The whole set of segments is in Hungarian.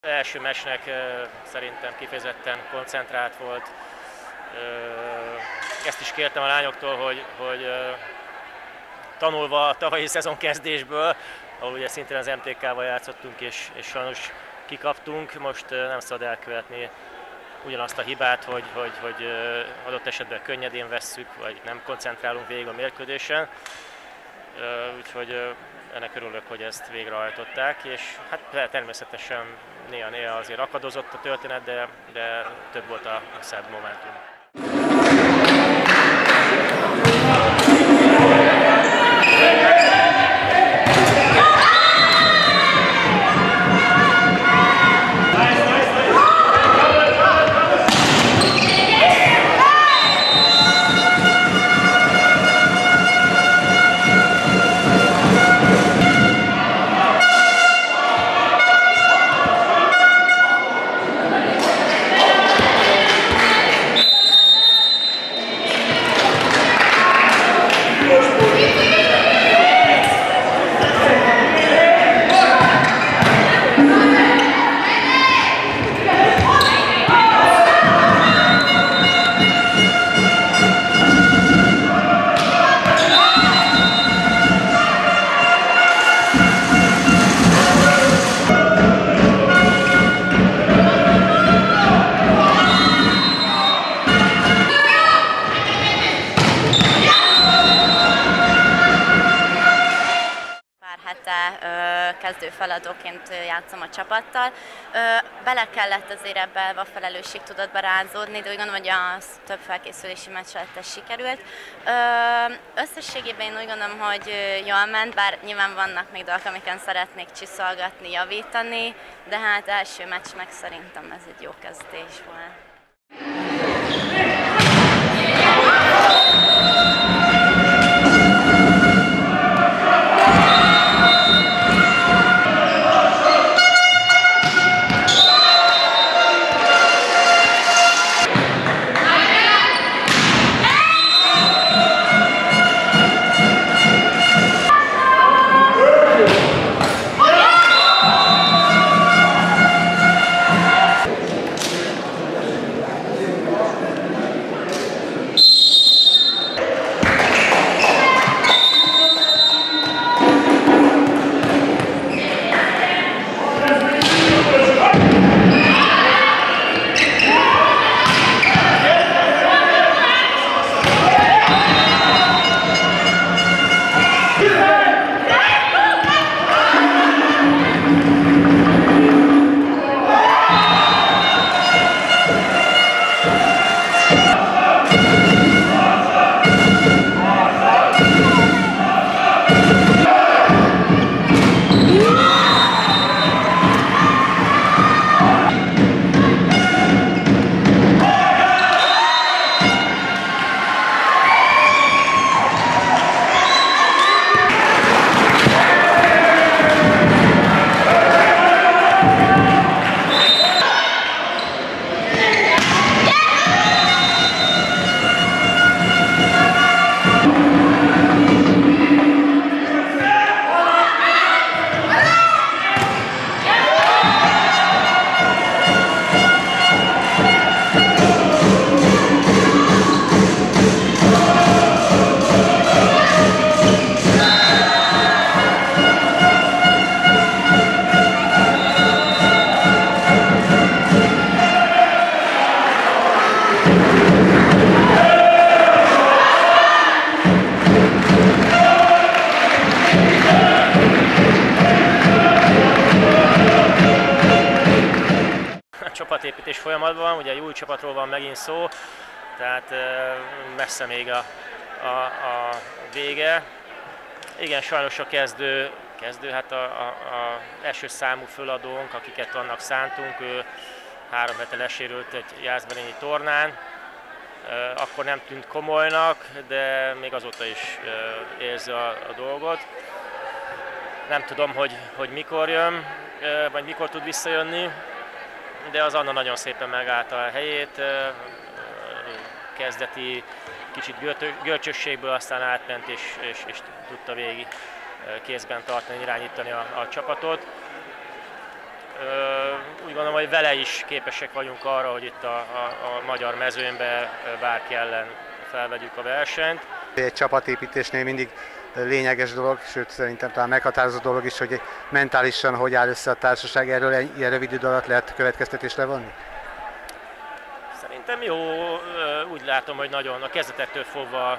Első meccsnek szerintem kifejezetten koncentrált volt. Ezt is kértem a lányoktól, hogy tanulva a tavalyi szezon kezdésből, ahol ugye szintén az MTK-val játszottunk és sajnos kikaptunk, most nem szabad elkövetni ugyanazt a hibát, hogy adott esetben könnyedén vesszük, vagy nem koncentrálunk végig a mérkőzésen. Úgyhogy ennek örülök, hogy ezt végrehajtották, és hát természetesen néha azért akadozott a történet, de több volt a szebb momentum. Kezdő feladóként játszom a csapattal. Bele kellett azért ebbe a felelősségtudatba rázódni, de úgy gondolom, hogy a több felkészülési meccs lett ez sikerült. Összességében én úgy gondolom, hogy jól ment, bár nyilván vannak még dolgok, amiken szeretnék csiszolgatni, javítani, de hát első meccs meg szerintem ez egy jó kezdés volt. Csapatépítés folyamatban, ugye egy új csapatról van megint szó, tehát messze még a vége. Igen, sajnos a kezdő hát a első számú föladónk, akiket annak szántunk, ő 3 hete lesérült egy jászberényi tornán. Akkor nem tűnt komolynak, de még azóta is érzi a dolgot. Nem tudom, hogy mikor jön, vagy mikor tud visszajönni, de az Anna nagyon szépen megállta a helyét, kezdeti kicsit görcsösségből aztán átment és tudta végig kézben tartani, irányítani a csapatot. úgy gondolom, hogy vele is képesek vagyunk arra, hogy itt a magyar mezőnyben bárki ellen felvegyük a versenyt. Egy csapatépítésnél mindig lényeges dolog, sőt szerintem talán meghatározó dolog is, hogy mentálisan hogy áll össze a társaság, erről ilyen rövid idő alatt lehet következtetést levonni? Szerintem jó, úgy látom, hogy nagyon a kezdetektől fogva,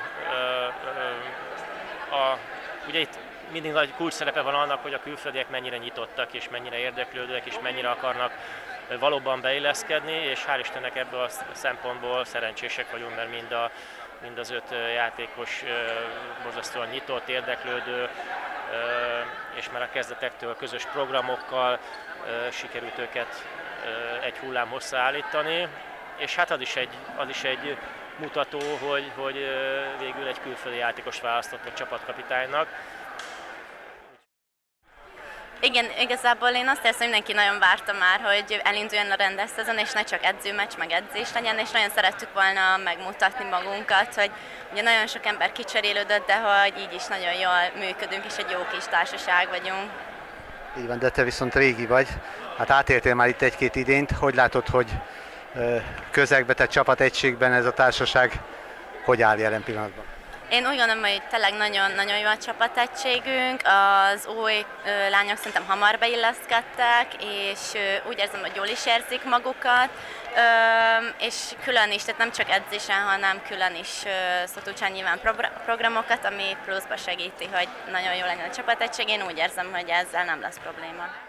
ugye itt mindig nagy kulcs szerepe van annak, hogy a külföldiek mennyire nyitottak, és mennyire érdeklődőek, és mennyire akarnak valóban beilleszkedni, és hál' Istennek ebből a szempontból szerencsések vagyunk, mert mind az 5 játékos borzasztóan nyitott, érdeklődő, és már a kezdetektől közös programokkal sikerült őket egy hullám hosszá állítani, és hát az is egy mutató, hogy végül egy külföldi játékos választott a csapatkapitánynak. Igen, igazából én azt érzem, hogy mindenki nagyon várta már, hogy elinduljon a rendes szezon, és ne csak edzőmeccs, meg edzés legyen, és nagyon szerettük volna megmutatni magunkat, hogy ugye nagyon sok ember kicserélődött, de hogy így is nagyon jól működünk, és egy jó kis társaság vagyunk. Így van, de te viszont régi vagy. Hát átértél már itt egy-két idényt. Hogy látod, hogy közegbe, tehát csapategységben ez a társaság hogy áll jelen pillanatban? Én úgy gondolom, hogy tényleg nagyon jó a csapategységünk, az új lányok szerintem hamar beilleszkedtek, és úgy érzem, hogy jól is érzik magukat, és külön is, tehát nem csak edzésen, hanem külön is szoktuk csinálni nyilván programokat, ami pluszba segíti, hogy nagyon jó legyen a csapategység. Én úgy érzem, hogy ezzel nem lesz probléma.